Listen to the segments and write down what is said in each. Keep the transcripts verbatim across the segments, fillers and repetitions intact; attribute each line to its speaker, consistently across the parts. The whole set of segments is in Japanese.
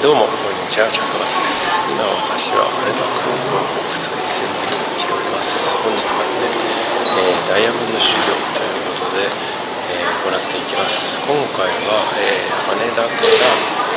Speaker 1: どうもこんにちは、ジャックバスです。今私は羽田空港国際線に来ております。本日からね、えー、ダイヤモンド修行ということで、えー、行っていきます。今回は、えー、羽田から、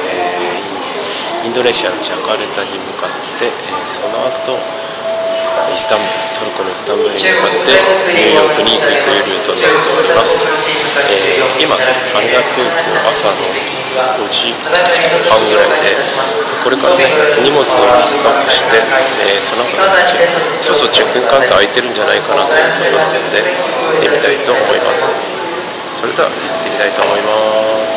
Speaker 1: えー、インドネシアのジャカルタに向かって、えー、その後イスタンブール、トルコのイスタンブールに向かってニューヨークに行くというルートになっております。えー、今ね、羽田空港朝のごじはんぐらいで、これからね、荷物をピックアップして、えー、その後チェック、そうそうチェックインカウンター空いてるんじゃないかなということなので、行ってみたいと思います。それでは行ってみたいと思います。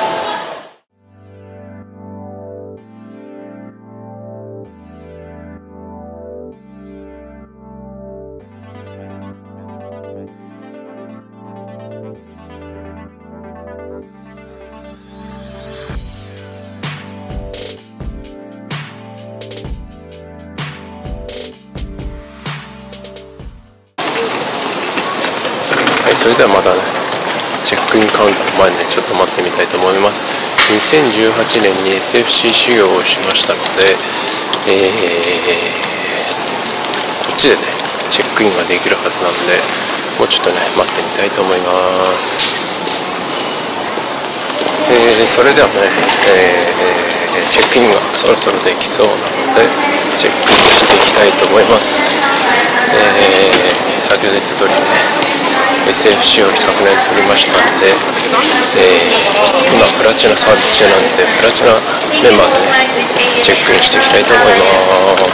Speaker 1: それではまたね、チェックインカウンターの前でちょっと待ってみたいと思います。にせんじゅうはちねんに エスエフシー 修行をしましたので、えー、こっちでね、チェックインができるはずなんで、もうちょっとね、待ってみたいと思います。えー、それではね、えー、チェックインがそろそろできそうなので、チェックインしていきたいと思います。えー、先ほど言った通りね、エスエフシー を昨年取りましたんで、えー、今プラチナサービス中なんで、プラチナメンバーでね、チェックインしていきたいと思います。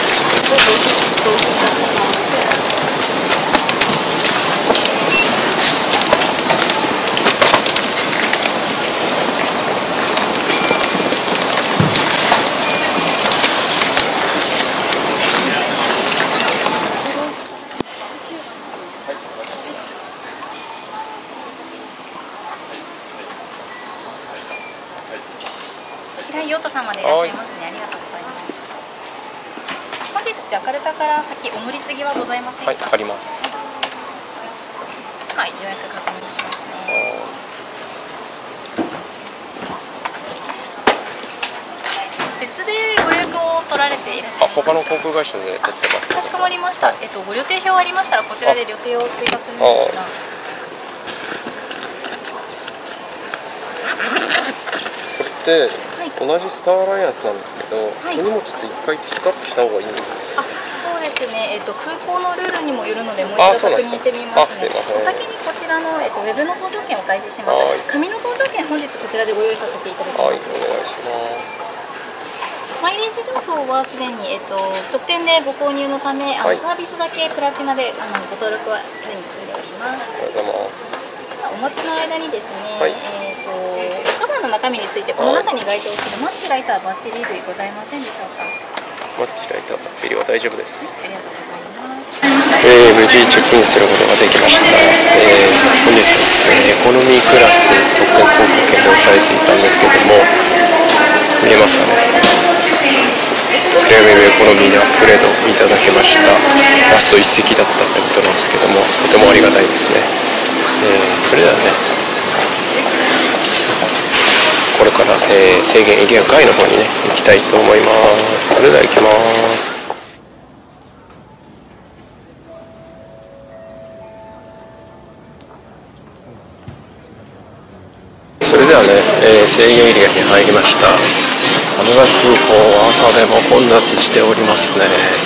Speaker 2: ヨート様でいらっしゃいますね。ありがとうございます。本日ジャカルタから先お乗り継ぎはございませんか？
Speaker 1: はい、あります。
Speaker 2: はい、予約確認しますね。別でご予約を取られていらっしゃいますか？
Speaker 1: あ、他の航空会社で取ってます。
Speaker 2: かしこまりました。えっとご予定表ありましたらこちらで予定を追加するんですが。
Speaker 1: これって同じスターアライアンスなんですけど、はい、お荷物って一回ピックアップした方がいいんですか？あ、そうですね。えっと空港のルールにもよるのでもう一度確認してみますね。お先にこちらのえっとウェブの搭乗券を開始します。紙の搭乗券本日こちらでご用意させていただきます。はい、お願いします。マイレージ情報はすでに、えっと、特典でご購入のため、あの、はい、サービスだけプラチナであのご登録はすでに済んでおります。ありがとうございます。お待ちの間にですね、はい、えっとカバンの中身についてこの中に該当するマッチライターバッテリー類ございませんでしょうか？ マッチライターバッテリーは大丈夫です。
Speaker 2: ありがとうございます。
Speaker 1: えー、無事チェックインすることができました。えー、本日、えー、エコノミークラス特典航空券で押さえていたんですけども、見えますかね。プレミアムエコノミーにアップグレードいただきました。ラスト一席だったってことなんですけども、とてもありがたいですね。えー、それではね、これから、えー、制限エリア外の方にね行きたいと思います。それでは行きます。それではね、えー、制限エリアに入りました。羽田空港は朝でも混雑しておりますね。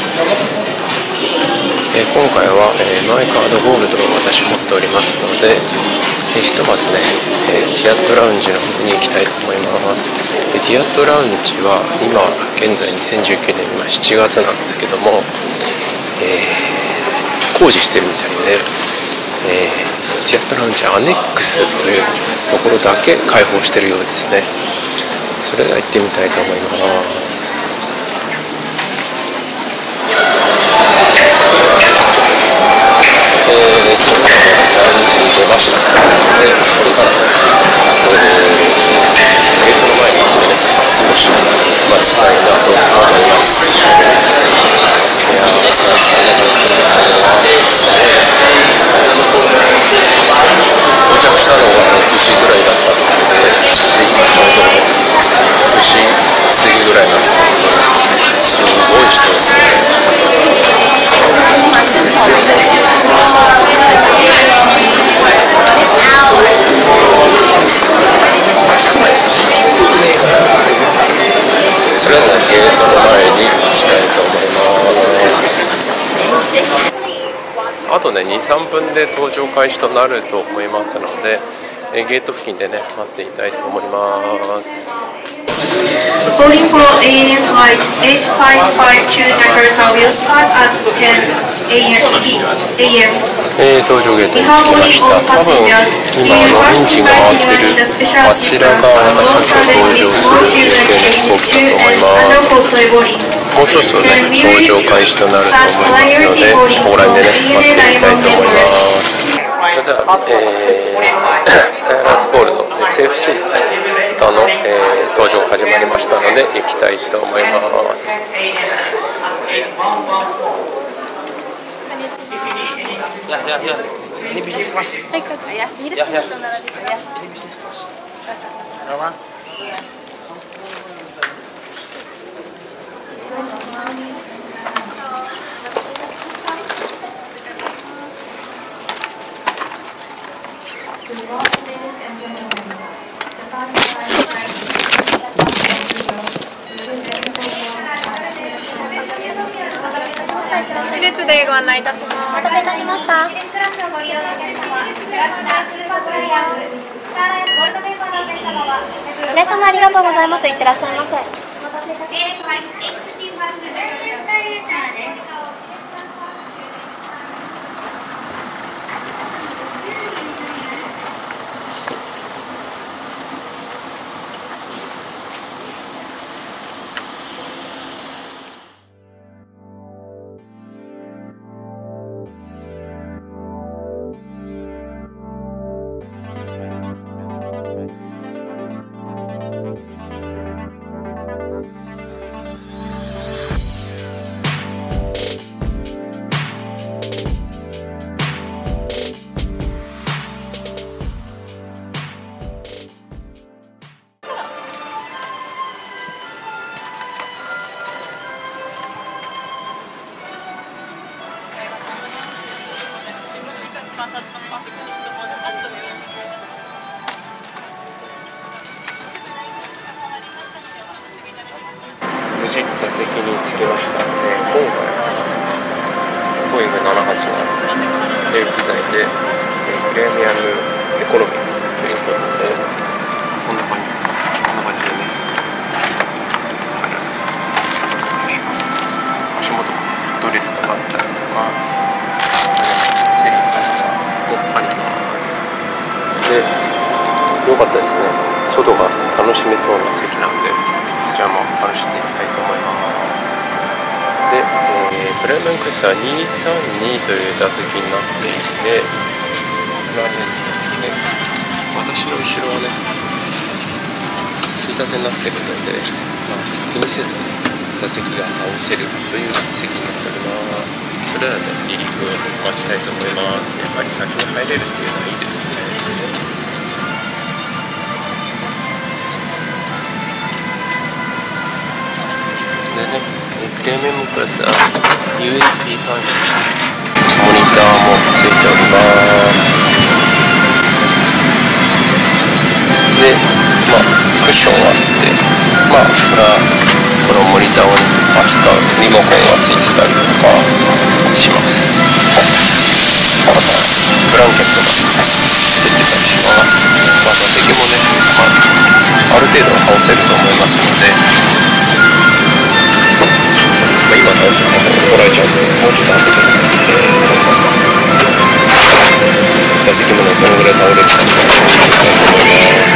Speaker 1: えー、今回は、えー、マイカードゴールドを私持っておりますので、えー、ひとまずね、えー、ティアットラウンジの方に行きたいと思います。でティアットラウンジは今現在にせんじゅうきゅうねん今しちがつなんですけども、えー、工事してるみたいで、えー、ティアットラウンジアネックスというところだけ開放してるようですね。それでは行ってみたいと思います。えー、それではラウンジに出ましたので、これからね、えー、ゲートの前に行ってね、少し待ちたいなと思います。いやー、さあ、羽田空港はすごいですね。到着したのがろくじぐらいだったので、今ちょうどくじ過ぎぐとねにさんぷんで搭乗開始となると思いますので、えゲート付近でね待っていたいと思います。
Speaker 3: Boarding for エーエヌエム flight eight five five to Jakarta will start at ten A M
Speaker 1: えー、搭乗ゲートに着きました。多分今あのエンジンが回ってるあちらが私たちが搭乗する系の飛行機だと思います。もうそろそろね搭乗開始となると思いますので、ここら辺でね待っていきたいと思います。それでは、えー、スタイラスゴールド エスエフシー の、えー、搭乗始まりましたので行きたいと思います。
Speaker 4: Ya, ya, ya. Ini bisnis kelas.
Speaker 2: Ya, ini
Speaker 4: Ya, ya.
Speaker 2: Ini
Speaker 4: bisnis kelas. Berapa?
Speaker 2: 列でご案内いたします。
Speaker 5: お待たせいたしました。皆様ありがとうございます。いってらっしゃいませ。
Speaker 1: 無事座席に着きました。えー、今回ボーイングななはちななで機材で、えー、プレミアムエコノミーということでこんな感じこんな感じでね足元フットレストがあったりとかシリングとあります。で良かったですね。外が楽しめそうな席なのでこちらも楽しんでいきたいと思います。で、えー、プレミアムクルーザーにさんにという座席になっていて、これはですね、私の後ろはねついたてになってるので、まあ、気にせず座席が倒せるという席になっております。それではね離陸を待ちたいと思います。やはり先に入れるっていうのはいいですね。でね、プレミアムクラスは ユーエスビー 端子、モニターもついております。で、まあクッションがあって、まあこれはこのモニターを扱うリモコンがついてたりとかします。ブランケットがついてたりします。まあ、座席もね、まあ、ある程度は倒せると思いますので。今倒すと怒られちゃうんで、もうちょっと後で、えー、座席もね、どのぐらい倒れるかと思います。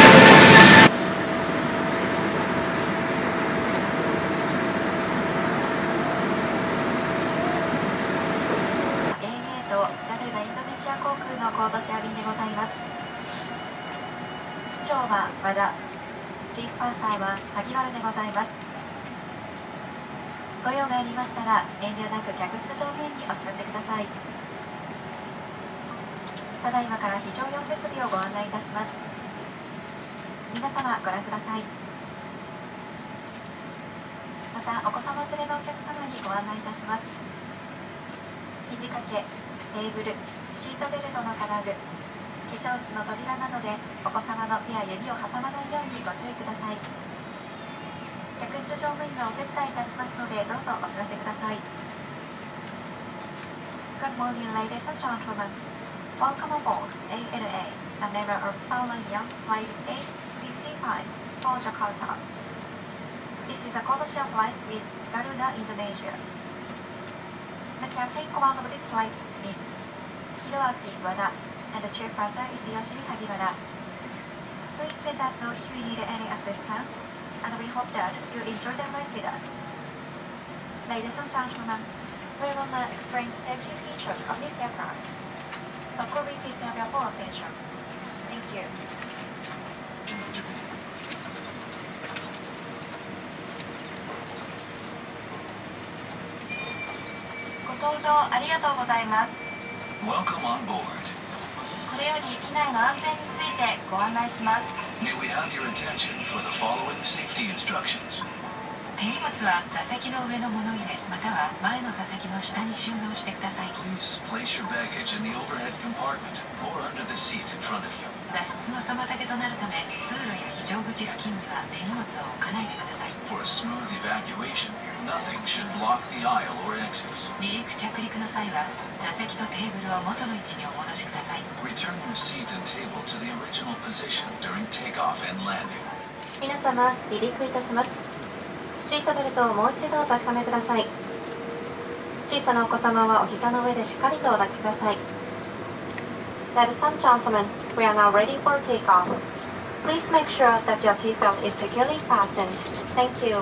Speaker 5: エーエー とダルダインドネシア航空のコードシェア便でございます。機長は和田、チーフパーサーは萩原でございます。ご用がありましたら遠慮なく客室乗務員にお知らせください。ただいまから非常用設備をご案内いたします。皆様ご覧ください。またお子様連れのお客様にご案内いたします。肘掛け、テーブル、シートベルトの金具、化粧室の扉などでお子様の手や指を挟まないようにご注意ください。客室乗務員がお手伝いいたしますのでどうぞお知らせください。 Good morning, ladies and gentlemen. Welcome aboard A N A, a member of Star Alliance Flight eight fifty-five for Jakarta. This is a commercial flight with Garuda Indonesia. The captain command of this flight is Hiroaki Wada, and the chairperson is Yoshimi Hagibara. Please let us know if you need any assistance, and we hope that you enjoy the ride with us. Ladies and gentlemen, we will now explain the safety features of this aircraft. So could we please have your full attention? Thank you. ご搭乗ありがとうございます。
Speaker 6: Welcome on board.
Speaker 5: これより機内の安全についてご案内します。
Speaker 6: May we have your attention for the following safety instructions.
Speaker 5: 手荷物は座席の上の物入れまたは前の座席の下に収納してください。
Speaker 6: Please place your baggage in the overhead compartment or under the seat in front of you.
Speaker 5: 脱出の妨げとなるため通路や非常口付近には手荷物を置かないでください。
Speaker 6: For a smooth evacuation, nothing should block the aisle or exits.
Speaker 5: 離陸着陸の際は座席とテーブルを元の位置にお戻しください。
Speaker 6: Return your seat and table to the original position during takeoff and landing.
Speaker 5: 皆様離陸いたします。シートベルトをもう一度お確かめください。小さなお子様はお膝の上でしっかりとお抱きください。Ladies and gentlemen, we are now ready for takeoff. Please make sure that your seatbelt is securely fastened. Thank you.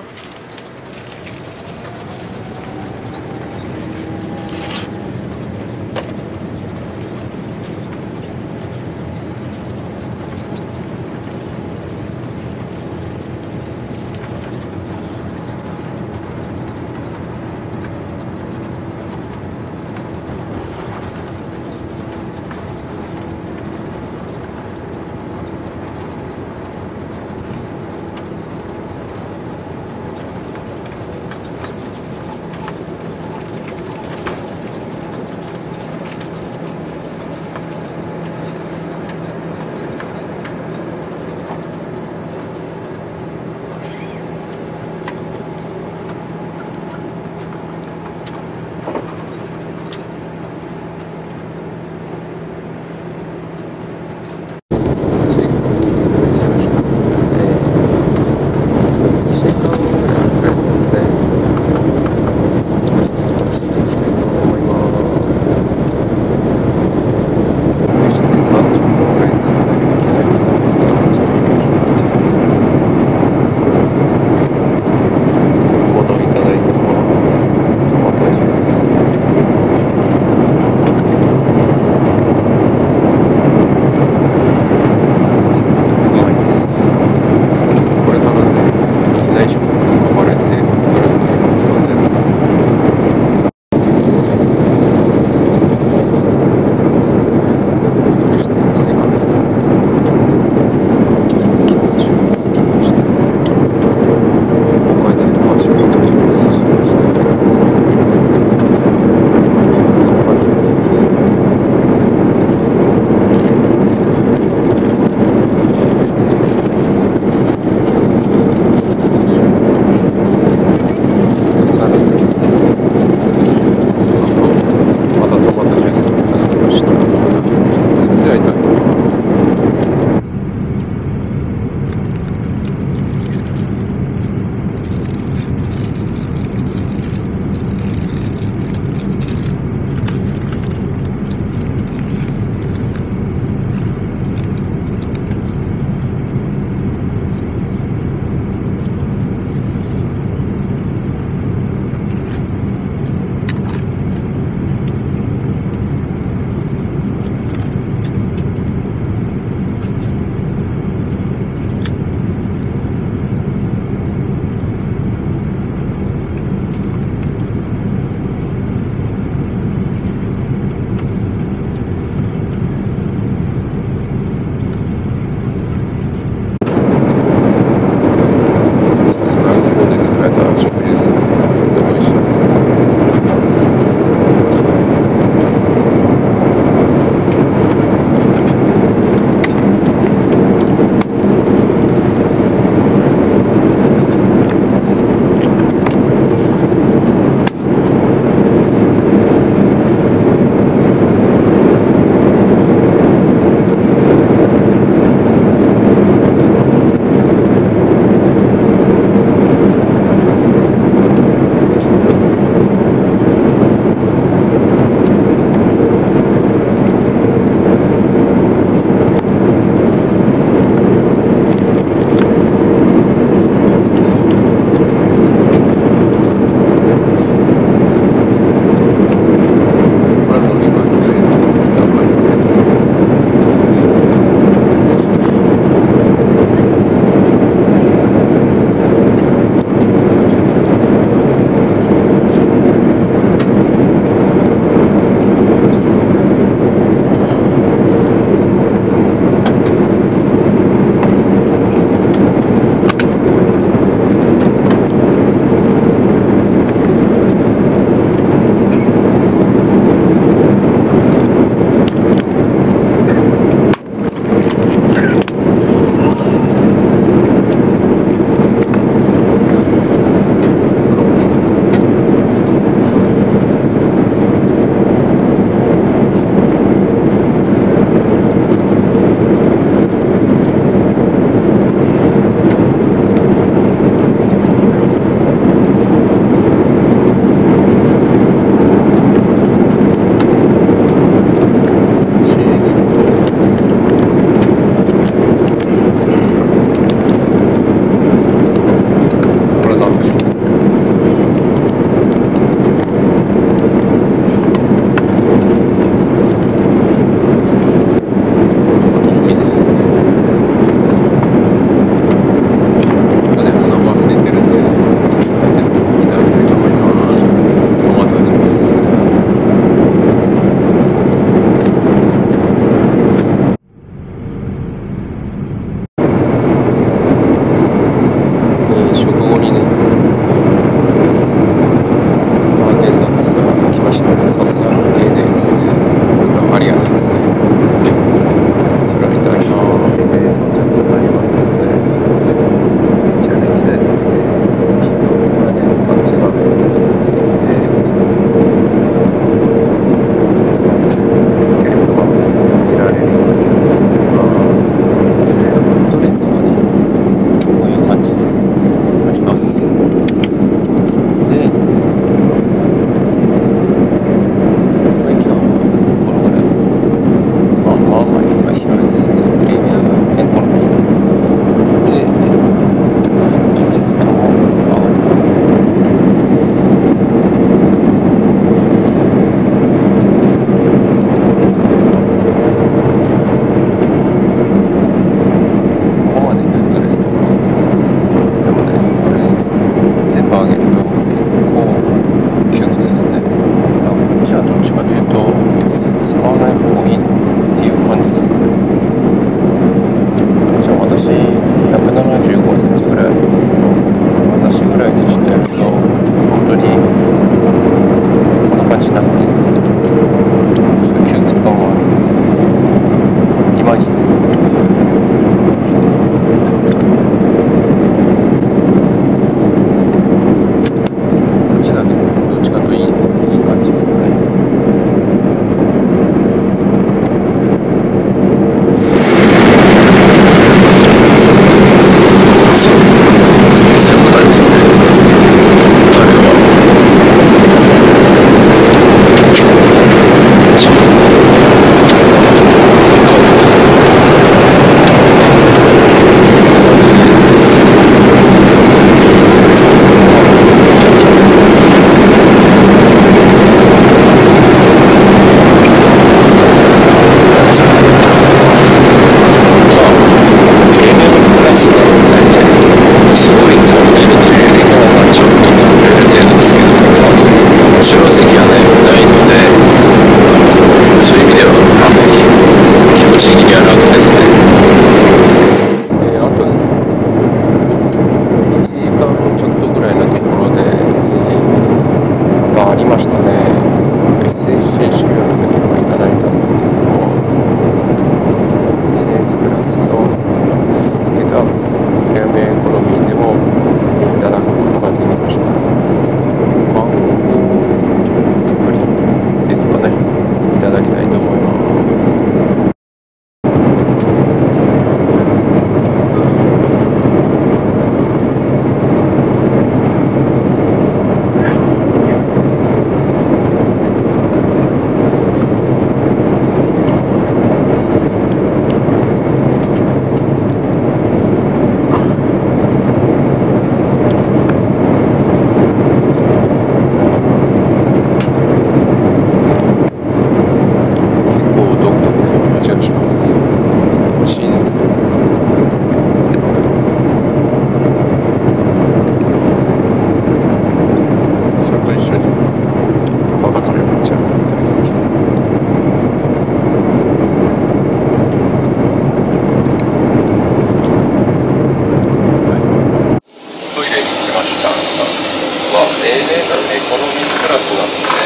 Speaker 1: ターは エーエヌエー のエコノミークラスなので、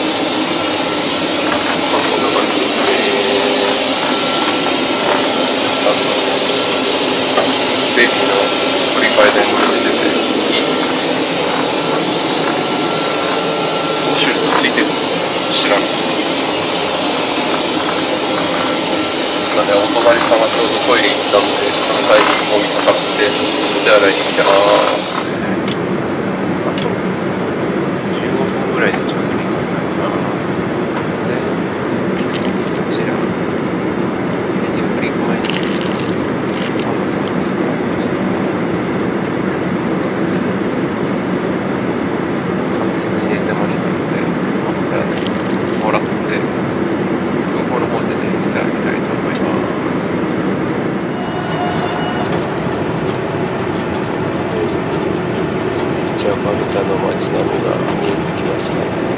Speaker 1: まあ、こんな感じですね。ちゃんとベビーの振り替え電もついてていいですね。シュートついてるんです知らない。今ね、お隣さんがちょうどトイレ行ったので、そのタイミングを見たかってお手洗いに来てます。あとじゅうごふんぐらいで着陸になります。で、こちらで着陸前にそんなサービスがありました。完全に寝てましたので、これはね、もらって空港の方でね、いただきたいと思います。ジャカルタの街並みが見えてきましたね。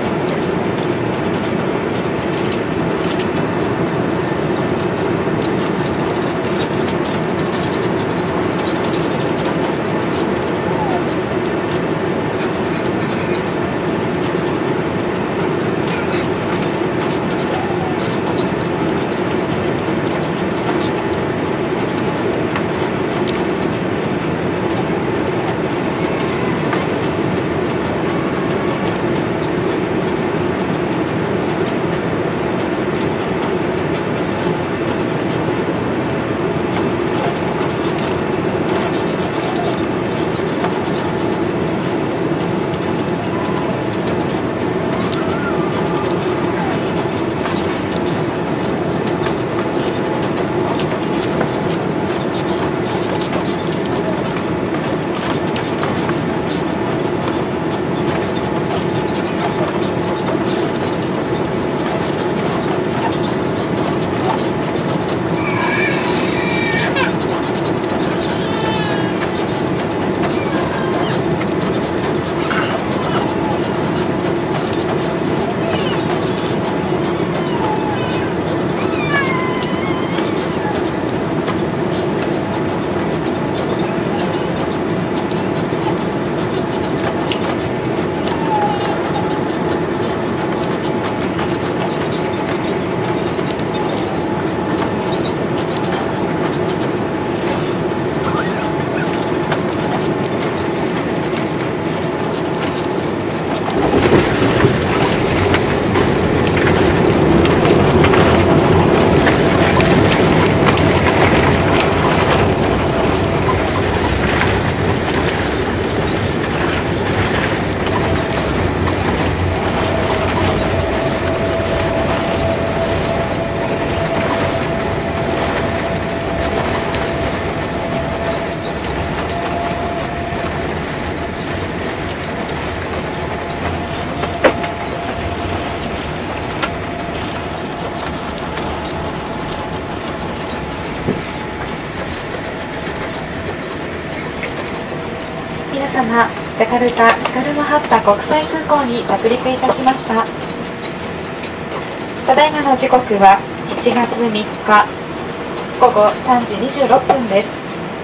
Speaker 5: 皆様、ジャカルタ・スカルノハッタ国際空港に着陸いたしました。ただいまの時刻はしちがつみっかごごさんじにじゅうろっぷんです。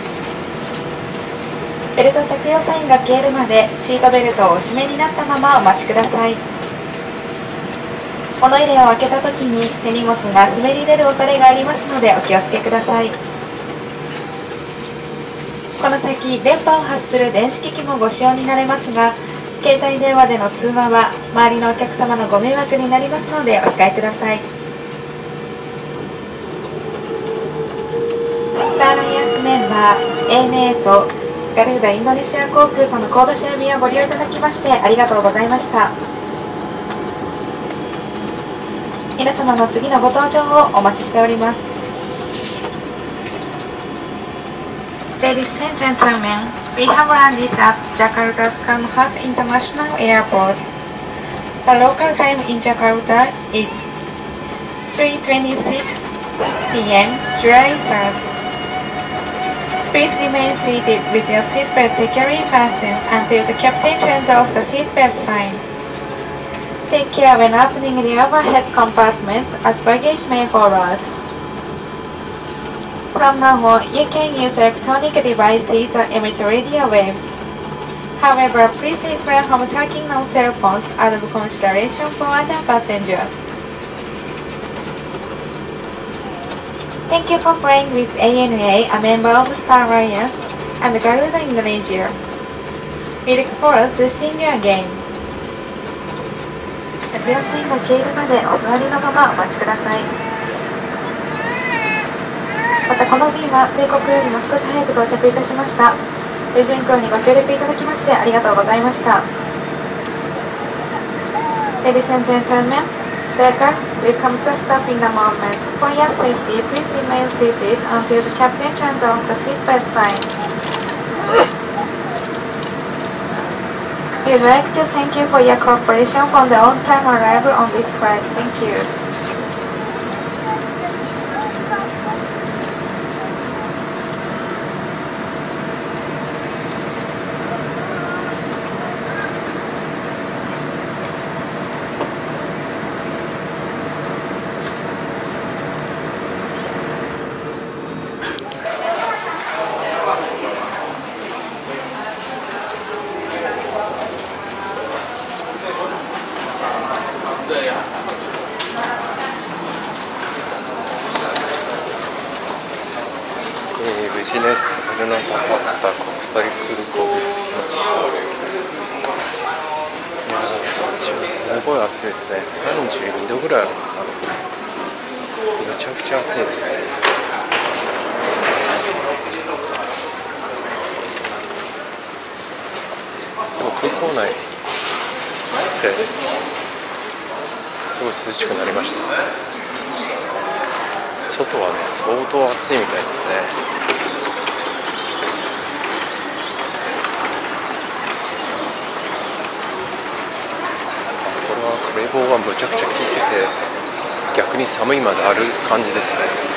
Speaker 5: ベルト着用サインが消えるまでシートベルトをお締めになったままお待ちください。物入れを開けたときに手荷物が滑り出る恐れがありますのでお気をつけください。この先、電波を発する電子機器もご使用になれますが、携帯電話での通話は周りのお客様のご迷惑になりますのでお控えください。スターアライアンスメンバー エーエヌエー とガルーダインドネシア航空とのコードシェア便をご利用いただきましてありがとうございました。皆様の次のご搭乗をお待ちしております。Ladies and gentlemen, we have landed at Jakarta Soekarno-Hatta International Airport. The local time in Jakarta is three twenty-six p m July third. Please remain seated with your seatbelt securely fastened until the captain turns off the seatbelt sign. Take care when opening the overhead compartments as baggage may fall out. From now on, you can use electronic devices that emit radio waves. However, please refrain from taking on cell phones out of consideration for other passengers. Thank you for flying with A N A, a member of Star Alliance, and Garuda Indonesia. We look forward to seeing you again. 夏休みが消えるまでお座りのままお待ちください。またこの便は定刻よりも少し早く到着いたしました。順行にご協力いただきましてありがとうございました。Ladies and gentlemen, the aircraft will come to a stop in a moment. For your safety, please remain seated until the captain turns off the seatbelt sign. We would like to thank you for your cooperation for the on-time arrival on this flight. Thank you.
Speaker 1: ビジネスフルナタパッタ国際空港に着きました。いやー、日中すごい暑いですね。さんじゅうにどぐらいあるのかな。めちゃくちゃ暑いですね。でも空港内ですごい涼しくなりました。外はね、相当暑いみたいですね。これは冷房がむちゃくちゃ効いてて、逆に寒いまである感じですね。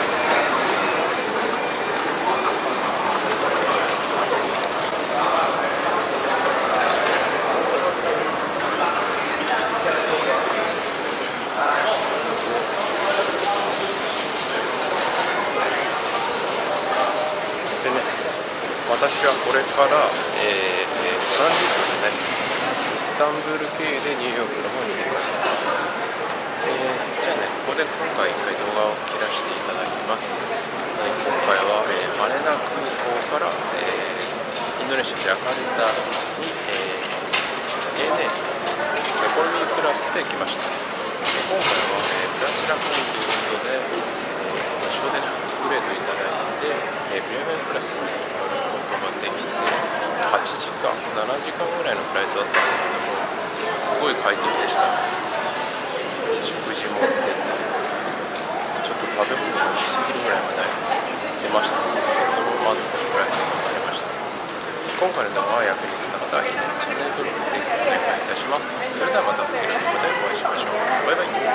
Speaker 1: 私はこれから、えー、トランジットでね、イスタンブール経由でニューヨークの方に向かいます。えー、じゃあね、ここで今回一回動画を切らせていただきます。えー、今回は、えー、マレナ空港から、えー、インドネシア・ジャカルタに、えー、エーエヌエー エコノミークラスで来ました。で今回は、えー、プラチナコンということで、えー、無償で、ね、アップグレードいただいて、えー、プレミアムクラスに乗ることができて、はちじかん、ななじかんぐらいのフライトだったんですけども、すごい快適でしたね。食事も出て、ちょっと食べ物が多すぎるぐらいまで出ましたね。とても満足のフライトになりました。今回の動画が役に立った方は、チャンネル登録ぜひお願いいたします。それではまた次の動画でお会いしましょう。バイバイ。